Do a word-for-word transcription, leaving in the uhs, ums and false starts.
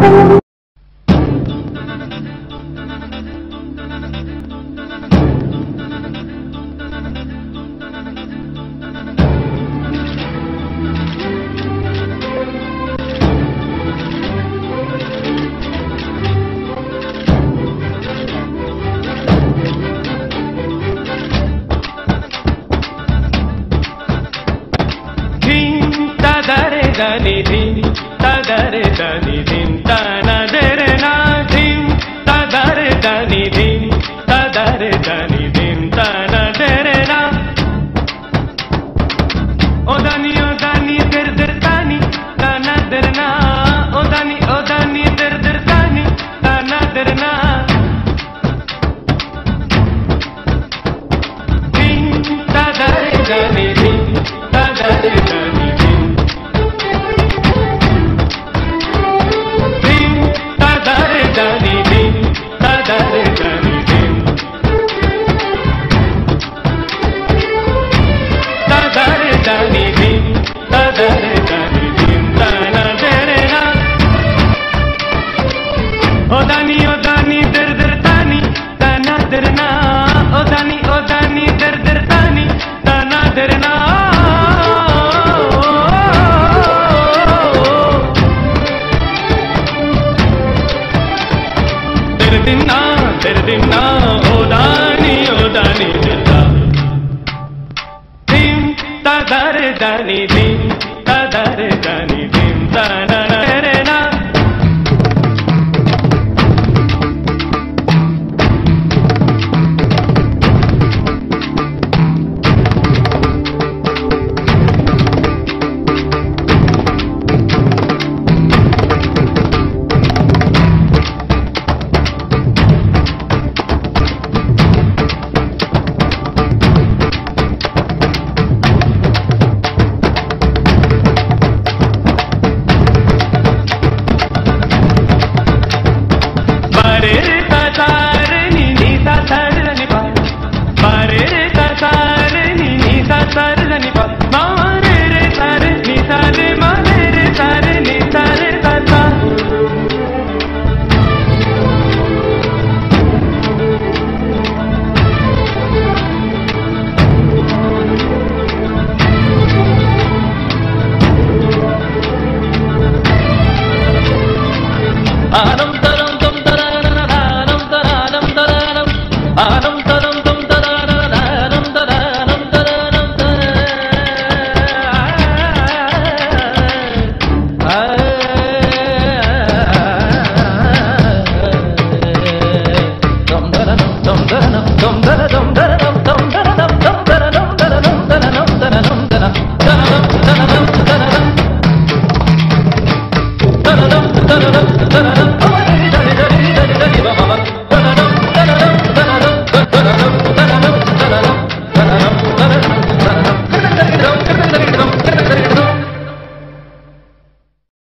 dani dim tadare dani dim tanadere na dim tadare dani dim tadare dani dim tanadere na o dani o dani der der tani tanadere na o dani o dani der der tani tanadere na dim tadare dani dim tadare dani dani dim tadare dani dim tadare dani dim tadare dani dim tanadere na o dani o dani der der tani tanadere na o dani o dani der der tani tanadere na Derdinna, derdinna,